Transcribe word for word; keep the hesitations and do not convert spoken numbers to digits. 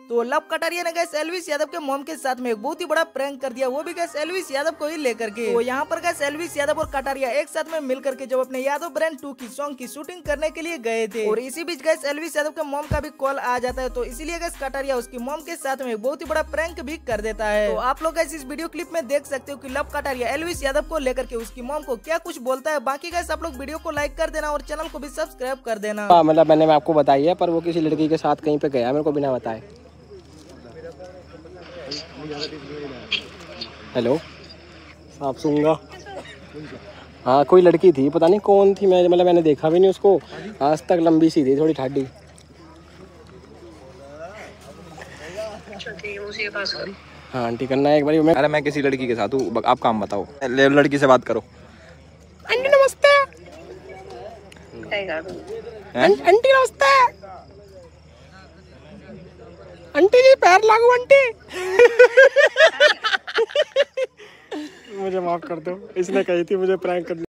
तो लव कटारिया ने gas Elvis Yadav के मॉम के साथ में एक बहुत ही बड़ा प्रैंक कर दिया, वो भी गैस एल्विस यादव को ही लेकर के। तो यहाँ पर गैस एल्विस यादव और कटारिया एक साथ में मिलकर के जब अपने यादव ब्रांड टू की सॉन्ग की शूटिंग करने के लिए गए थे, और इसी बीच गैस एल्विस यादव के मॉम का भी कॉल आ जाता है। तो इसीलिए गैस कटारिया उसकी मॉम के साथ में एक बहुत ही बड़ा प्रैंक भी कर देता है। तो आप लोग गैस इस वीडियो क्लिप में देख सकते हो कि लव कटारिया एल्विस यादव को लेकर के उसकी मॉम को क्या कुछ बोलता है। बाकी गैस आप लोग वीडियो को लाइक कर देना और चैनल को भी सब्सक्राइब कर देना। मतलब मैंने मैं आपको बताई है, पर वो किसी लड़की के साथ कहीं पे गया मेरे को बिना बताए। हेलो, आप सुनूंगा। हाँ, कोई लड़की थी, पता नहीं कौन थी, मैं मतलब मैंने देखा भी नहीं उसको आज तक। लंबी सी थी, थोड़ी ठाडी। हाँ आंटी करना है एक बारी मैं। अरे मैं किसी लड़की के साथ हूँ, आप काम बताओ। लड़की से बात करो। आंटी नमस्ते। आंटी नमस्ते। आंटी जी पैर लागू आंटी। मुझे माफ कर दो, इसने कही थी मुझे प्रैंक कर